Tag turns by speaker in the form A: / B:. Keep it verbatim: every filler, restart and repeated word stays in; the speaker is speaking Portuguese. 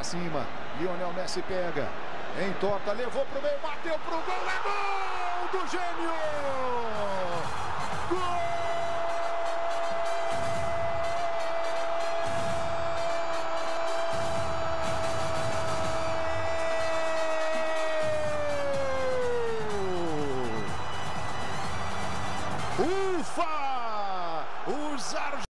A: pra cima. Lionel Messi pega. Entorta, levou pro meio, bateu pro gol. É gol do gênio! Gol! Ufa! Os argentinos